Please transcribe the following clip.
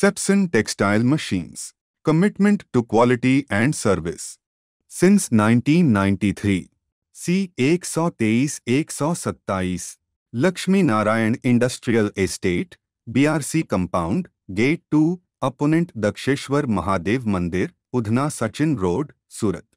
Sepson Textile Machines. Commitment to quality and service. Since 1993. C 123-127. Lakshmi Narayan Industrial Estate, BRC Compound, Gate 2, Opponent Daksheshwar Mahadev Mandir, Udhna Sachin Road, Surat.